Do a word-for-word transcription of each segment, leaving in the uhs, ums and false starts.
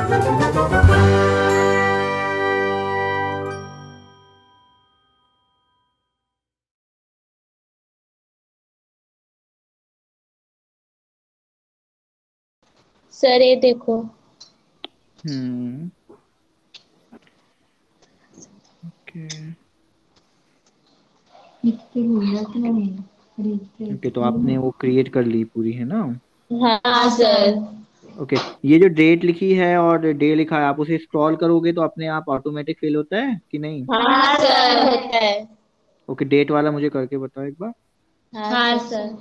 Sir ये देखो। हम्म okay okay, तो आपने वो क्रिएट कर ली पूरी, है ना? हाँ सर। ओके, ये जो डेट लिखी है और डे लिखा है, आप उसे स्क्रॉल करोगे तो अपने आप ऑटोमेटिक फिल होता है कि नहीं? हाँ सर होता है। ओके, डेट वाला मुझे करके बताओ एक बार। हाँ सर।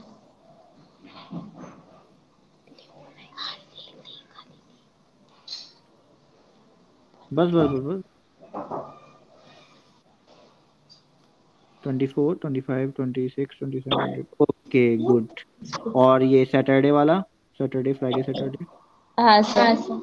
बस बस बस बस। Twenty four, twenty five, twenty six, twenty seven, okay good. और ये सैटरडे वाला, सैटरडे, फ्राइडे, सैटरडे। हाँ सर।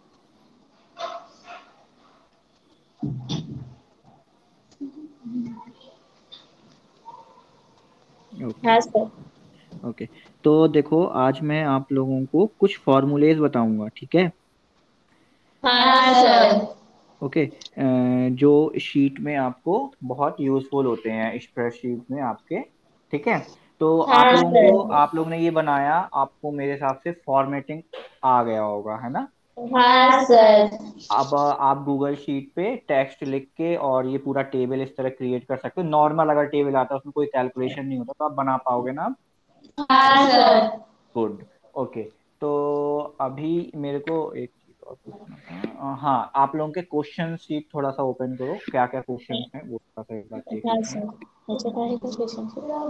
ओके हाँ सर। ओके, तो देखो आज मैं आप लोगों को कुछ फॉर्मूलेज बताऊंगा, ठीक है? हाँ सर। ओके, अ, जो शीट में आपको बहुत यूजफुल होते हैं, स्प्रेडशीट में आपके, ठीक है? तो आप हाँ लोगों को, सर। आप लोग ने ये बनाया, आपको मेरे हिसाब से फॉर्मेटिंग आ गया होगा, है ना? हाँ सर। अब आप गूगल शीट पे टेक्स्ट लिख के और ये पूरा टेबल इस तरह क्रिएट कर सकते हो। नॉर्मल अगर टेबल आता है उसमें कोई कैलकुलेशन नहीं होता, तो आप बना पाओगे ना? हाँ सर। गुड। ओके, तो अभी मेरे को एक चीज और पूछना था। अ, हाँ, आप लोगों के क्वेश्चन शीट थोड़ा सा ओपन करो, क्या क्या क्वेश्चन हैं वो थोड़ा सा एक बार देख हाँ लेते हैं। सर। अच्छा काय का क्वेश्चन।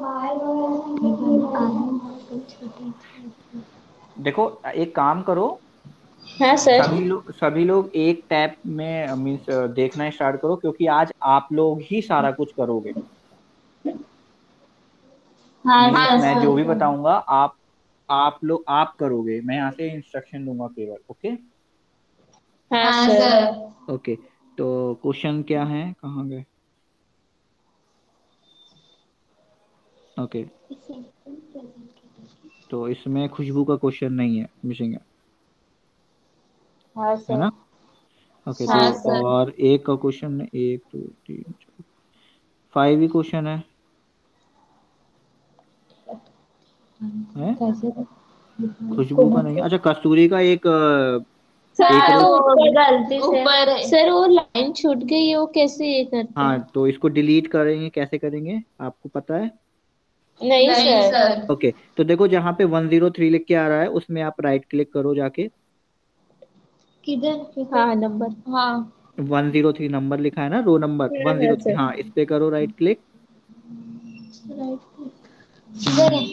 देखो, एक काम करो, हाँ सर। सभी लोग सभी लोग एक टैब में मीन्स देखना स्टार्ट करो, क्योंकि आज आप लोग ही सारा कुछ करोगे। हाँ मीन्स मैं जो भी सर। बताऊंगा, आप आप लोग आप करोगे, मैं यहाँ से इंस्ट्रक्शन दूंगा केवल। ओके हाँ सर। ओके, तो क्वेश्चन क्या है, कहाँ गए? ओके, तो इसमें खुशबू का क्वेश्चन नहीं है, मिसिंग है हाँ है सर। ना? ओके, तो हाँ सर। और एक का क्वेश्चन, एक दो तीन चार, फाइव ही क्वेश्चन है है खुशबू का नहीं है। अच्छा, कस्तूरी का एक अ, एक सर रो। तो ऊपर गलती से ऊपर है सर, वो लाइन छूट गई है, वो कैसे ये करते हाँ, हैं? तो इसको डिलीट करेंगे, कैसे करेंगे आपको पता है? नहीं नहीं सर सर। ओके, तो देखो जहाँ पे वन जीरो थ्री लिख के आ रहा है उसमें आप राइट क्लिक करो जाके। किधर किधर हाँ नंबर हाँ। वन जीरो थ्री नंबर लिखा है ना, रो नंबर हाँ वन हाँ जीरो थ्री सर। हाँ, इस पे करो राइट क्लिक। राइट किधर हम्म है?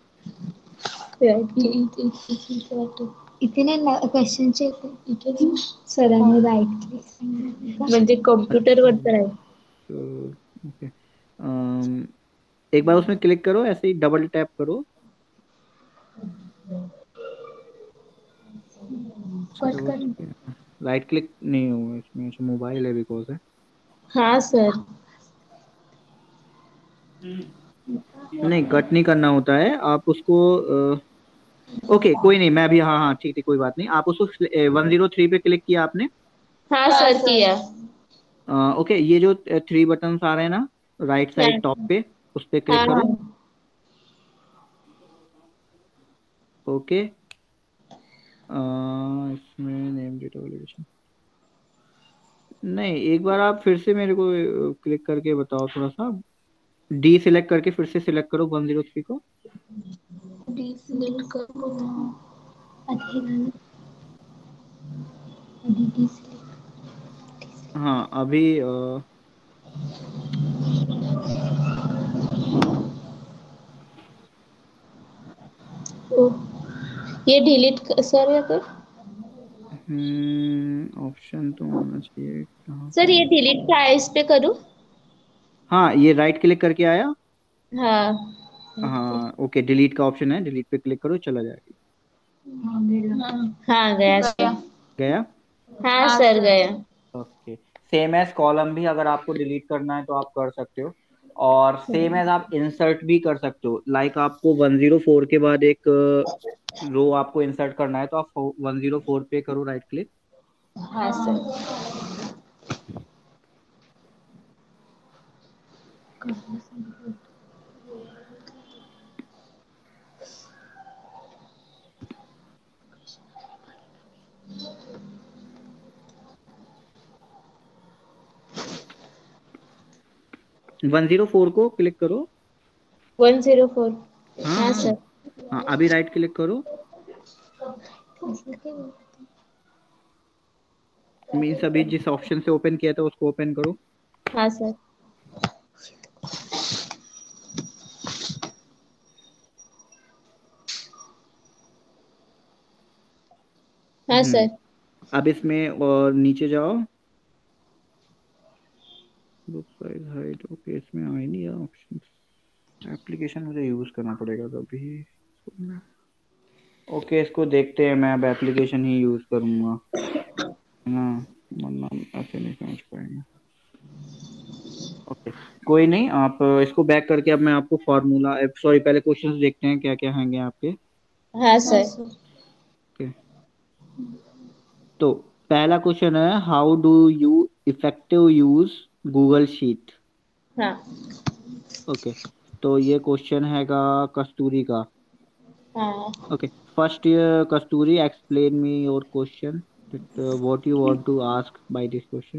राइट इतने क्वेश्चनचे इथे सरांनी राईट क्लिक म्हणजे कॉम्प्युटर वर अच्छा, करायचं. तो ओके, अम, एक बार उसमें क्लिक करो, ऐसे ही डबल टैप करो। कट डबल कर. राइट क्लिक नहीं होगा इसमें, अच्छा मोबाइल है बिकॉज है। हाँ सर। नहीं, कट नहीं करना होता है, आप उसको अ, ओके कोई नहीं, मैं अभी, हाँ हाँ ठीक ठीक, कोई बात नहीं, आप उसको वन जीरो थ्री पे क्लिक किया आपने। हाँ सर किया। अ, ओके, ये जो थ्री बटन्स आ रहे हैं ना राइट साइड टॉप हाँ पे, उस पे क्लिक हाँ करो। हाँ। ओके, अ, इसमें नेम डेट एलिवेशन, नहीं, एक बार आप फिर से मेरे को क्लिक करके बताओ थोड़ा सा, डी सिलेक्ट करके फिर से सिलेक्ट करो वन जीरो थ्री को। डिलीट करो ना. आधी घाल. आधी डिलीट. हाँ, अभी अ, ओ, ये डिलीट सर या कर. हम्म ऑप्शन तो आना चाहिए, कहाँ पे सर ये है? डिलीट का है, इस पे करूँ? हाँ, ये राइट क्लिक करके आया। हाँ हाँ ओके, डिलीट का ऑप्शन है, डिलीट पे क्लिक करो, चला जाएगा। हाँ गया सर. गया। हाँ सर गया. ओके, सेम एज कॉलम भी अगर आपको डिलीट करना है तो आप कर सकते हो, और सेम एज आप इंसर्ट भी कर सकते हो। लाइक आपको वन जीरो फोर के बाद एक रो आपको इंसर्ट करना है, तो आप वन जीरो फोर पे करो राइट क्लिक। हाँ सर। वन जीरो फोर को क्लिक करो। One zero four. हाँ हाँ हाँ सर। हाँ, अभी राइट क्लिक करो। मीन्स अभी जिस ऑप्शन से ओपन किया था उसको ओपन करो। हाँ सर। हाँ हम्म सर। अब इसमें और नीचे जाओ। बुक साइज हाइट, ओके इसमें आ ही नहीं ऑप्शन। एप्लीकेशन मुझे यूज करना पड़ेगा तभी। ओके इसको देखते हैं, मैं अब एप्लीकेशन ही यूज करूंगा, है ना, वरना ऐसे नहीं समझ पाएंगे। ओके कोई नहीं, आप इसको बैक करके अब मैं आपको फॉर्मूला, सॉरी पहले क्वेश्चंस देखते हैं क्या क्या होंगे आपके। हाँ सर। ओके तो पहला क्वेश्चन है, how do you effective use Google sheet. हाँ। ओके तो ये क्वेश्चन हैगा कस्तूरी का। हाँ। Okay first Kasturi explain me your question, what you want to ask by this question.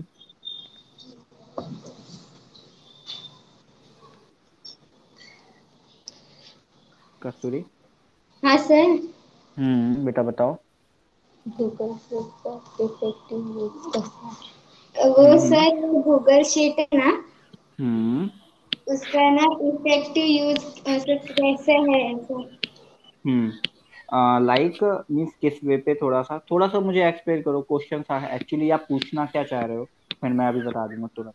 Kasturi. हाँ सर। हम्म बेटा बताओ। गूगल शीट का इफेक्टिव यूज करना है। वो हम्म हम्म सर गूगल शीट है ना, हम्म उसका ना इफेक्टिव यूज मतलब कैसे है ऐसा। हम्म लाइक मीन्स किस वे पे, थोड़ा सा थोड़ा सा मुझे एक्सप्लेन करो क्वेश्चन सा है एक्चुअली, आप पूछना क्या चाह रहे हो, फिर मैं अभी बता दूंगा तुरंत।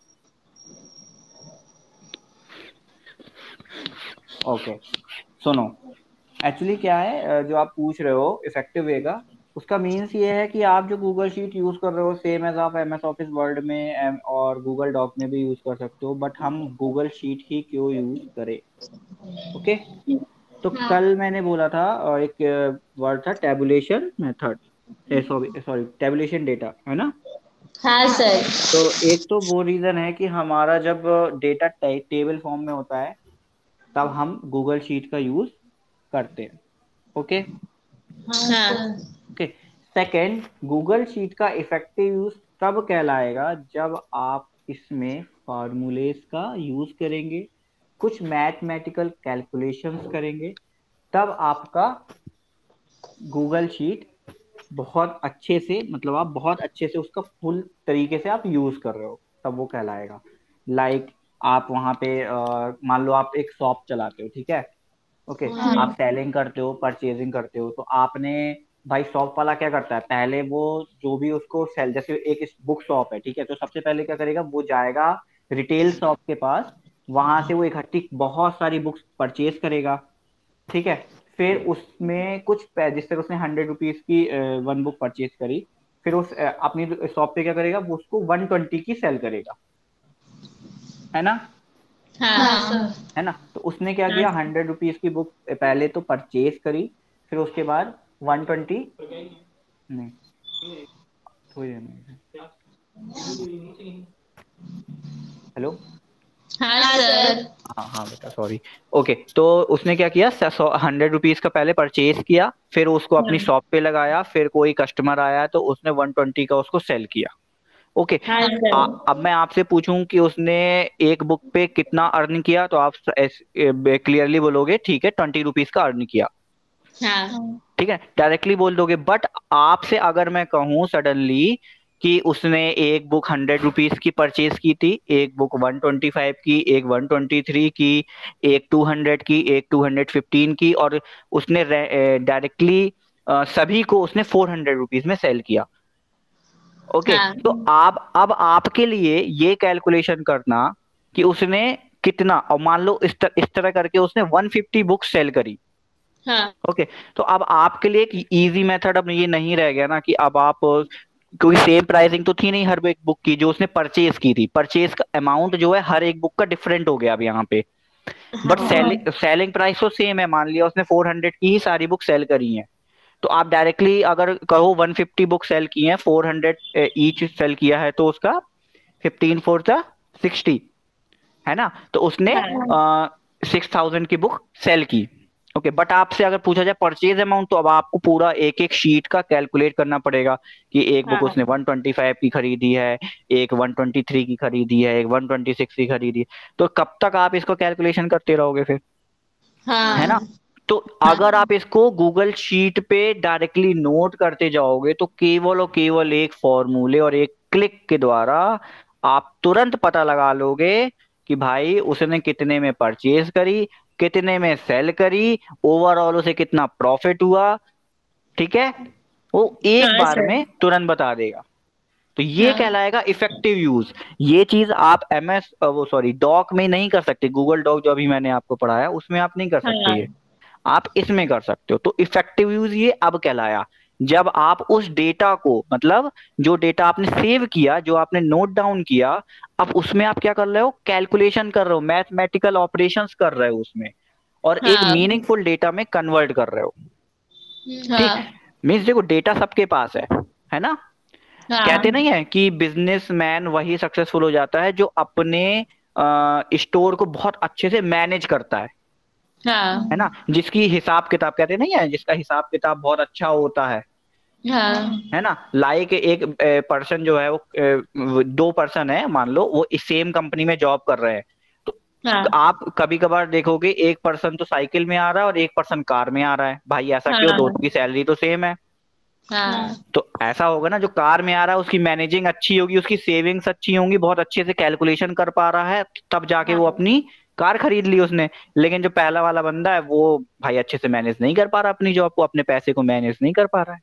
ओके सुनो, एक्चुअली क्या है, अ, जो आप पूछ रहे हो इफेक्टिव वे का, उसका मीन्स ये है कि आप जो गूगल शीट यूज कर रहे हो सेम एज आप एम एस ऑफिस वर्ड में एम, और गूगल डॉक में भी यूज कर सकते हो, बट हम गूगल शीट ही क्यों यूज करें। ओके तो हाँ। कल मैंने बोला था, अ, एक वर्ड था tabulation method, sorry sorry tabulation data, है ना। हाँ सर। तो एक तो वो रीजन है कि हमारा जब डेटा टेबल फॉर्म में होता है तब हम गूगल शीट का यूज करते हैं। ओके हाँ। ओके सेकंड, गूगल शीट का इफेक्टिव यूज तब कहलाएगा जब आप इसमें फॉर्मूलेस का यूज करेंगे, कुछ मैथमेटिकल कैलकुलेशंस करेंगे, तब आपका गूगल शीट बहुत अच्छे से, मतलब आप बहुत अच्छे से उसका फुल तरीके से आप यूज कर रहे हो, तब वो कहलाएगा। लाइक like, आप वहां पे अ, मान लो आप एक शॉप चलाते हो, ठीक है, ओके आप हाँ। सेलिंग करते हो, परचेजिंग करते हो, तो आपने, भाई शॉप वाला क्या करता है, पहले वो जो भी उसको सेल, जैसे एक बुक शॉप है, ठीक है, तो सबसे पहले क्या करेगा, वो जाएगा रिटेल शॉप के पास, वहां से वो इकट्ठी बहुत सारी बुक्स परचेज करेगा, ठीक है, फिर उसमें कुछ पै- जिस तरह उसने हंड्रेड रुपीज की वन बुक परचेज करी, फिर उस अ, अपनी शॉप पे क्या करेगा, वो उसको वन ट्वेंटी की सेल करेगा, है ना, हाँ सर। है ना। तो उसने क्या हाँ किया, सर। हंड्रेड रुपीज की बुक पहले तो परचेज करी, फिर उसके बाद वन ट्वेंटी, नहीं थोड़ी देर में, हेलो, हाँ सर। हाँ हाँ बेटा सॉरी। ओके तो उसने क्या किया, हंड्रेड रुपीज का पहले परचेज किया, फिर उसको अपनी हाँ। शॉप पे लगाया, फिर कोई कस्टमर आया तो उसने वन ट्वेंटी का उसको सेल किया। ओके हाँ आ, सर। अब मैं आपसे पूछूं कि उसने एक बुक पे कितना अर्न किया, तो आप क्लियरली बोलोगे ठीक है ट्वेंटी रुपीज का अर्न किया, हाँ। ठीक है, डायरेक्टली बोल दोगे। बट आपसे अगर मैं कहूँ सडनली कि उसने एक बुक हंड्रेड रुपीज की परचेज की थी, एक बुक वन ट्वेंटी फाइव की, एक वन ट्वेंटी थ्री की, एक टू हंड्रेड की, एक टू हंड्रेड फिफ्टीन की, और उसने डायरेक्टली सभी को उसने फोर हंड्रेड रुपीज में सेल किया। ओके हाँ। तो आप अब आपके लिए ये कैलकुलेशन करना कि उसने कितना, और मान लो इस तर, इस तरह करके उसने वन फिफ्टी बुक सेल करी। हाँ। ओके तो अब आपके लिए एक इजी मेथड अब ये नहीं रह गया ना कि अब आप, क्योंकि सेम प्राइसिंग तो थी नहीं हर एक बुक की, जो उसने परचेज की थी, परचेज का अमाउंट जो है हर एक बुक का डिफरेंट हो गया अब यहाँ पे, बट हाँ। सेलिंग सेलिंग प्राइस तो सेम है, मान लिया उसने फोर हंड्रेड की ही सारी बुक सेल करी है, तो आप डायरेक्टली अगर कहो वन फिफ्टी बुक सेल की है, फोर हंड्रेड ईच सेल किया है, तो उसका फिफ्टीन फोर जा सिक्सटी, है ना, तो उसने सिक्स थाउजेंड की बुक सेल की। ओके, बट आपसे अगर पूछा जाए परचेज अमाउंट, तो अब आपको पूरा एक एक शीट का कैलकुलेट करना पड़ेगा कि एक बुक हाँ उसने वन ट्वेंटी फाइव की खरीदी है, एक वन ट्वेंटी थ्री की खरीदी है, एक वन ट्वेंटी सिक्स की खरीदी है, तो कब तक आप इसको कैलकुलेशन करते रहोगे फिर, है ना। हाँ तो अगर आप इसको गूगल शीट पे डायरेक्टली नोट करते जाओगे, तो केवल और केवल एक फॉर्मूले और एक क्लिक के द्वारा आप तुरंत पता लगा लोगे कि भाई उसने कितने में परचेज करी, कितने में सेल करी, ओवरऑल उसे कितना प्रॉफिट हुआ, ठीक है, वो एक हाँ बार सर। में तुरंत बता देगा। तो ये हाँ कहलाएगा इफेक्टिव यूज। ये चीज आप एम एस वो सॉरी डॉक में नहीं कर सकते, गूगल डॉक जो अभी मैंने आपको पढ़ाया उसमें आप नहीं कर सकते, हाँ ये आप इसमें कर सकते हो। तो इफेक्टिव यूज ये अब कहलाया जब आप उस डेटा को, मतलब जो डेटा आपने सेव किया, जो आपने नोट डाउन किया, अब उसमें आप क्या कर रहे हो, कैलकुलेशन कर रहे हो, मैथमेटिकल ऑपरेशंस कर रहे हो उसमें, और एक हाँ मीनिंगफुल डेटा में कन्वर्ट कर रहे हो। ठीक, हाँ मीन्स देखो डेटा सबके पास है है ना। कहते हाँ नहीं है कि बिजनेसमैन वही सक्सेसफुल हो जाता है जो अपने स्टोर को बहुत अच्छे से मैनेज करता है हाँ है ना, जिसकी हिसाब किताब, कहते नहीं है, जिसका हिसाब किताब बहुत अच्छा होता है हाँ है ना। लाइक एक पर्सन जो है वो अ, दो पर्सन है मान लो, वो इस सेम कंपनी में जॉब कर रहे हैं, तो हाँ आप कभी कभार देखोगे एक पर्सन तो साइकिल में आ रहा है और एक पर्सन कार में आ रहा है, भाई ऐसा क्यों, हाँ दोनों की सैलरी तो सेम है। हाँ तो ऐसा होगा ना, जो कार में आ रहा है उसकी मैनेजिंग अच्छी होगी, उसकी सेविंग्स अच्छी होंगी, बहुत अच्छे से कैलकुलेशन कर पा रहा है, तब जाके वो अपनी कार खरीद ली उसने। लेकिन जो पहला वाला बंदा है वो भाई अच्छे से मैनेज नहीं कर पा रहा अपनी जॉब को, अपने पैसे को मैनेज नहीं कर पा रहा है।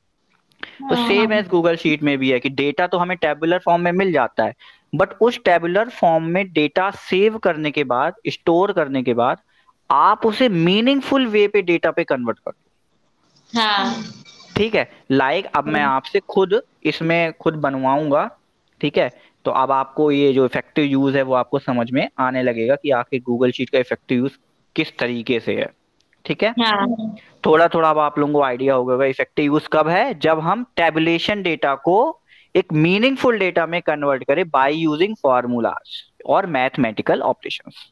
तो सेम एज गूगल शीट में भी है कि डेटा तो हमें टेबुलर फॉर्म में मिल जाता है, बट उस टेबुलर फॉर्म में डेटा सेव करने के बाद, स्टोर करने के बाद, आप उसे मीनिंगफुल वे पे डेटा पे कन्वर्ट कर दो। हाँ ठीक है, लाइक अब मैं आपसे खुद इसमें खुद बनवाऊंगा, ठीक है, तो अब आपको ये जो इफेक्टिव यूज है वो आपको समझ में आने लगेगा कि आखिर गूगल शीट का इफेक्टिव यूज किस तरीके से है। ठीक है, हाँ थोड़ा थोड़ा अब आप लोगों को आइडिया होगा इफेक्टिव यूज कब है, जब हम टेबुलेशन डेटा को एक मीनिंगफुल डेटा में कन्वर्ट करें बाय यूजिंग फॉर्मूलाज और मैथमेटिकल ऑपरेशंस।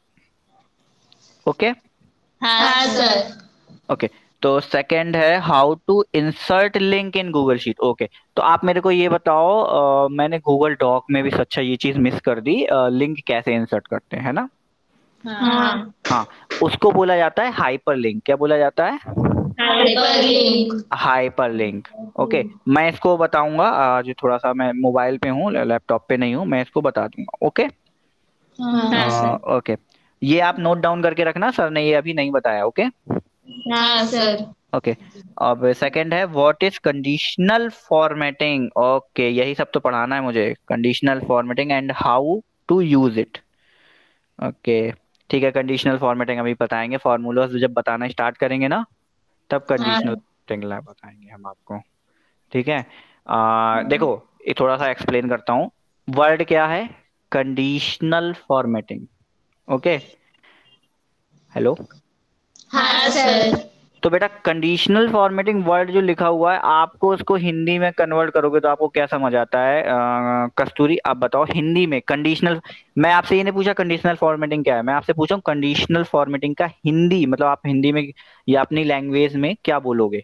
ओके हाँ सर। ओके, तो सेकंड है how to insert link in Google sheet. Okay, तो आप मेरे को ये बताओ, अ, मैंने गूगल डॉक में भी अच्छा ये चीज मिस कर दी, लिंक कैसे इंसर्ट करते हैं, है ना। हाँ हाँ, उसको बोला जाता है हाइपर लिंक। क्या बोला जाता है? हाइपरलिंक। Hyper link. ओके, मैं इसको बताऊंगा, आज थोड़ा सा मैं मोबाइल पे हूँ, लैपटॉप पे नहीं हूँ, मैं इसको बता दूंगा। ओके हाँ सर। ओके, ये आप नोट डाउन करके रखना, सर ने ये अभी नहीं बताया। ओके हाँ सर। ओके, अब सेकंड है what is conditional formatting. Okay, यही सब तो पढ़ाना है मुझे, conditional formatting and how to use it. Okay ठीक है, कंडीशनल फॉर्मेटिंग अभी बताएंगे, फॉर्मूलाज जब बताना स्टार्ट करेंगे ना, तब हाँ कंडीशनल फॉर्मेटिंग बताएंगे हम आपको। ठीक है, आ, देखो ये थोड़ा सा एक्सप्लेन करता हूँ। वर्ड क्या है? Conditional formatting. Okay, hello. हाँ सर। तो बेटा कंडीशनल फॉर्मेटिंग वर्ड जो लिखा हुआ है, आपको उसको हिंदी में कन्वर्ट करोगे तो आपको क्या समझ आता है? अ, कस्तूरी आप बताओ हिंदी में कंडीशनल। मैं आपसे ये नहीं पूछा कंडीशनल फॉर्मेटिंग क्या है, मैं आपसे पूछा हूँ कंडीशनल फॉर्मेटिंग का हिंदी मतलब आप हिंदी में या अपनी लैंग्वेज में क्या बोलोगे?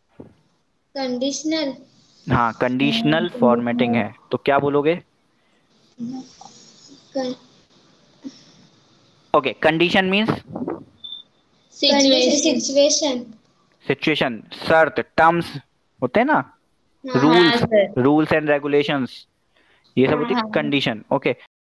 कंडीशनल। हाँ, कंडीशनल फॉर्मेटिंग है तो क्या बोलोगे? Okay, condition means situation. Situation, शर्त, टर्म्स होते हैं ना, हाँ rules, sir. Rules and regulations, ये सब होती है हाँ कंडीशन। ओके,